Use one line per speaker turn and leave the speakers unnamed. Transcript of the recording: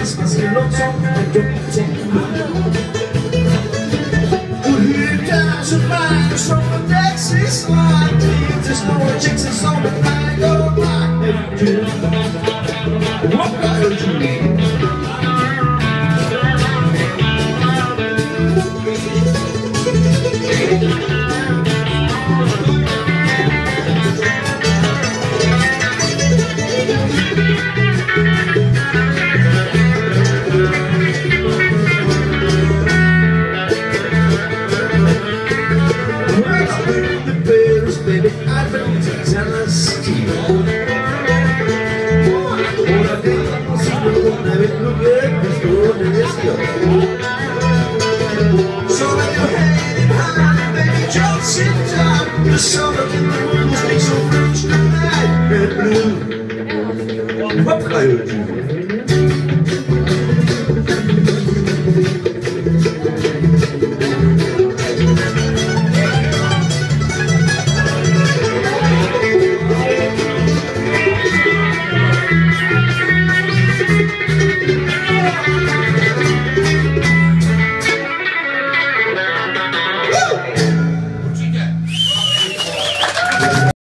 Christmas in Lonesome and don't take We'll hear down some minds from the Texas line. There's no chicks and so the night go by. What about you? Baby, I don't tell us Ora che non si può, deve più che questo